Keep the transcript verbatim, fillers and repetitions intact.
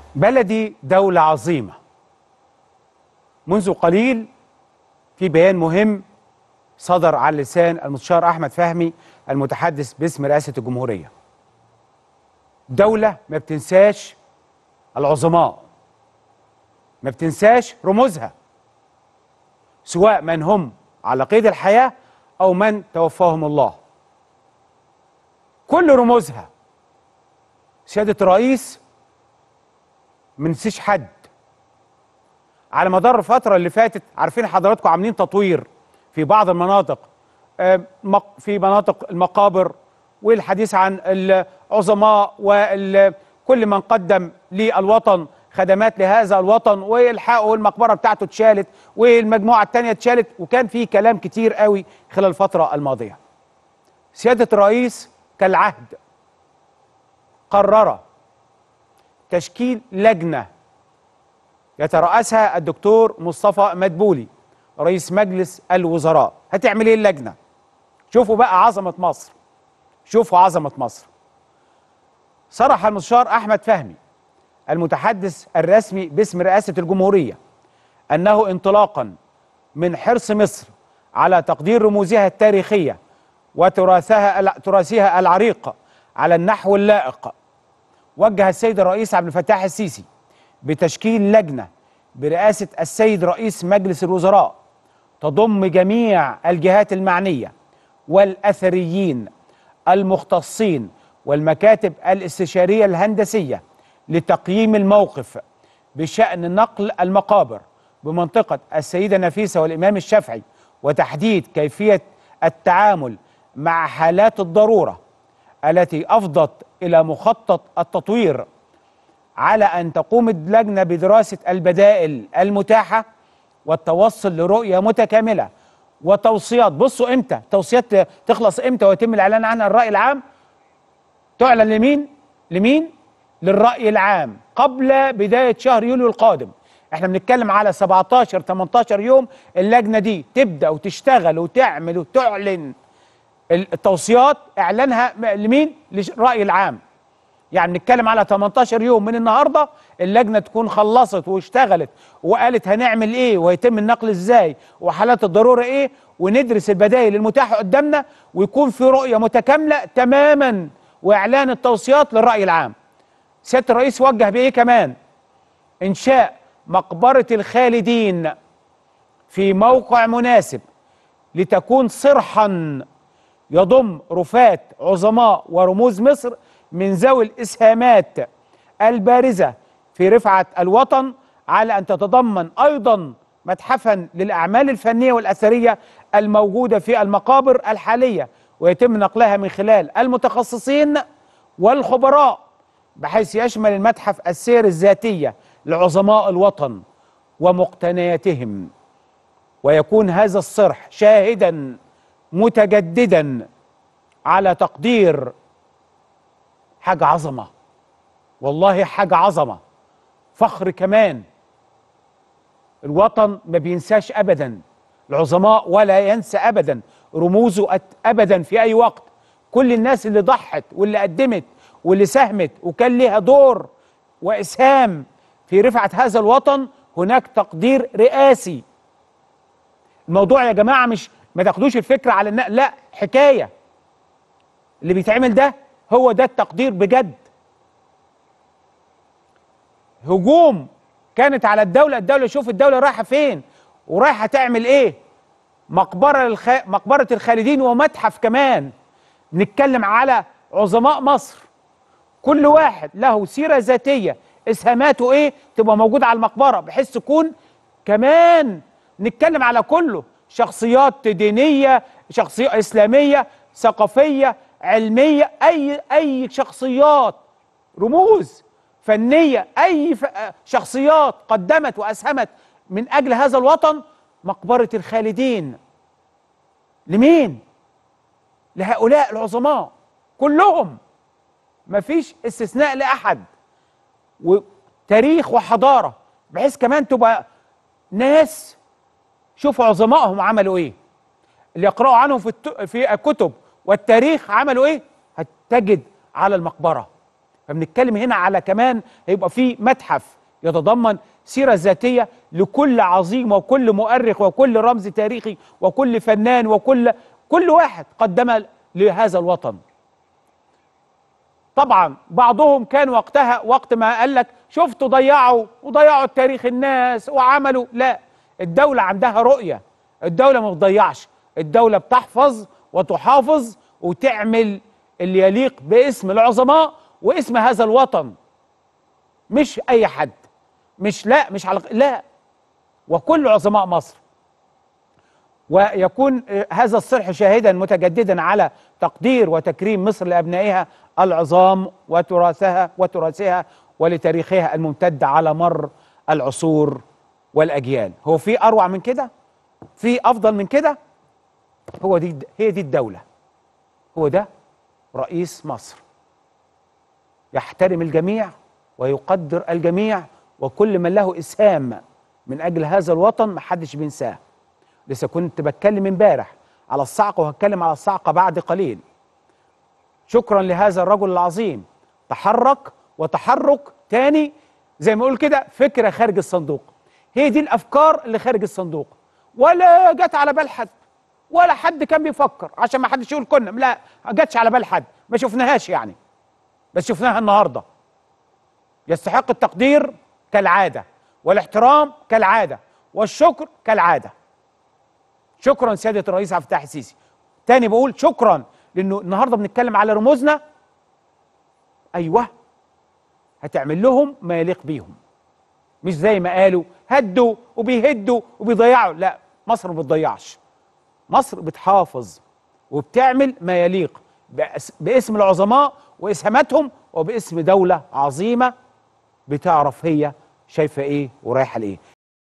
بلدي دولة عظيمة. منذ قليل في بيان مهم صدر على لسان المستشار أحمد فهمي المتحدث باسم رئاسة الجمهورية. دولة ما بتنساش العظماء، ما بتنساش رموزها، سواء من هم على قيد الحياة أو من توفاهم الله. كل رموزها سيادة الرئيس ما نسيش حد. على مدار الفترة اللي فاتت عارفين حضراتكم عاملين تطوير في بعض المناطق، في مناطق المقابر، والحديث عن العظماء وكل من قدم للوطن خدمات لهذا الوطن، والحقوا المقبرة بتاعته اتشالت والمجموعة التانية اتشالت، وكان في كلام كتير قوي خلال الفترة الماضية. سيادة الرئيس كالعهد قرر تشكيل لجنة يترأسها الدكتور مصطفى مدبولي رئيس مجلس الوزراء. هتعمل ايه اللجنة؟ شوفوا بقى عظمة مصر، شوفوا عظمة مصر. صرح المستشار أحمد فهمي المتحدث الرسمي باسم رئاسة الجمهورية أنه انطلاقا من حرص مصر على تقدير رموزها التاريخية وتراثها تراثها العريق على النحو اللائق، وجه السيد الرئيس عبد الفتاح السيسي بتشكيل لجنة برئاسة السيد رئيس مجلس الوزراء تضم جميع الجهات المعنية والأثريين المختصين والمكاتب الاستشارية الهندسية لتقييم الموقف بشأن نقل المقابر بمنطقة السيدة نفيسة والإمام الشافعي، وتحديد كيفية التعامل مع حالات الضرورة التي أفضت إلى مخطط التطوير، على أن تقوم اللجنة بدراسة البدائل المتاحة والتوصل لرؤية متكاملة وتوصيات. بصوا إمتى توصيات تخلص، إمتى ويتم الإعلان عنها الرأي العام؟ تعلن لمين؟ لمين؟ للرأي العام قبل بداية شهر يوليو القادم. احنا بنتكلم على سبعتاشر تمنتاشر يوم اللجنة دي تبدأ وتشتغل وتعمل وتعلن التوصيات، اعلانها لمين؟ للرأي العام. يعني بنتكلم على تمنتاشر يوم من النهارده اللجنه تكون خلصت واشتغلت وقالت هنعمل ايه وهيتم النقل ازاي وحالات الضروره ايه، وندرس البدائل المتاحه قدامنا ويكون في رؤيه متكامله تماما، واعلان التوصيات للراي العام. سياده الرئيس وجه بايه كمان؟ انشاء مقبره الخالدين في موقع مناسب لتكون صرحا يضم رفات عظماء ورموز مصر من ذوي الإسهامات البارزة في رفعة الوطن، على أن تتضمن أيضا متحفا للأعمال الفنية والأثرية الموجودة في المقابر الحالية، ويتم نقلها من خلال المتخصصين والخبراء، بحيث يشمل المتحف السير الذاتية لعظماء الوطن ومقتنياتهم، ويكون هذا الصرح شاهدا متجددا على تقدير حاجة عظمة، والله حاجة عظمة، فخر كمان. الوطن ما بينساش أبدا العظماء ولا ينسى أبدا رموزه أبدا في أي وقت. كل الناس اللي ضحت واللي قدمت واللي ساهمت وكان لها دور وإسهام في رفعة هذا الوطن هناك تقدير رئاسي. الموضوع يا جماعة مش ما تاخدوش الفكرة على النقل، لا، حكاية اللي بيتعمل ده هو ده التقدير بجد. هجوم كانت على الدولة، الدولة شوف الدولة رايحة فين ورايحة تعمل ايه. مقبرة الخ... مقبرة الخالدين ومتحف كمان. نتكلم على عظماء مصر، كل واحد له سيرة ذاتية اسهاماته ايه تبقى موجودة على المقبرة، بحيث تكون كمان نتكلم على كله، شخصيات دينية، شخصية إسلامية، ثقافية، علمية، أي أي شخصيات، رموز فنية، أي ف... شخصيات قدمت وأسهمت من أجل هذا الوطن. مقبرة الخالدين لمين؟ لهؤلاء العظماء كلهم، مفيش استثناء لأحد، وتاريخ وحضارة، بحيث كمان تبقى ناس شوفوا عظمائهم عملوا ايه، اللي يقرأوا عنهم في الت... في الكتب والتاريخ عملوا ايه، هتجد على المقبرة فبنتكلم هنا على كمان هيبقى في متحف يتضمن سيرة ذاتية لكل عظيم وكل مؤرخ وكل رمز تاريخي وكل فنان وكل كل واحد قدم لهذا الوطن. طبعا بعضهم كان وقتها وقت ما قال لك شفتوا ضيعوا وضيعوا التاريخ الناس وعملوا، لا، الدولة عندها رؤية، الدولة ما بتضيعش، الدولة بتحفظ وتحافظ وتعمل اللي يليق باسم العظماء واسم هذا الوطن، مش أي حد، مش لا مش على لا وكل عظماء مصر. ويكون هذا الصرح شاهدا متجددا على تقدير وتكريم مصر لأبنائها العظام وتراثها وتراثها ولتاريخها الممتد على مر العصور والأجيال. هو في أروع من كده؟ في أفضل من كده؟ هو دي هي دي الدولة، هو ده رئيس مصر، يحترم الجميع ويقدر الجميع، وكل من له إسهام من أجل هذا الوطن محدش بينساه. لسه كنت بتكلم امبارح على الصعقة وهتكلم على الصعقة بعد قليل. شكرا لهذا الرجل العظيم، تحرك وتحرك تاني زي ما اقول كده فكرة خارج الصندوق. هي دي الأفكار اللي خارج الصندوق، ولا جت على بال حد ولا حد كان بيفكر، عشان ما حدش يقول كنا، لا، ما جاتش على بال حد، ما شفناهاش يعني، بس شفناها النهارده. يستحق التقدير كالعادة والاحترام كالعادة والشكر كالعادة. شكرا سيادة الرئيس عبد الفتاح السيسي. تاني بقول شكرا، لأنه النهارده بنتكلم على رموزنا. أيوه، هتعمل لهم ما يليق بيهم، مش زي ما قالوا هدوا وبيهدوا وبيضيعوا. لا، مصر ما بتضيعش، مصر بتحافظ وبتعمل ما يليق باسم العظماء واسهاماتهم وباسم دولة عظيمة بتعرف هي شايفة ايه ورايحة لايه.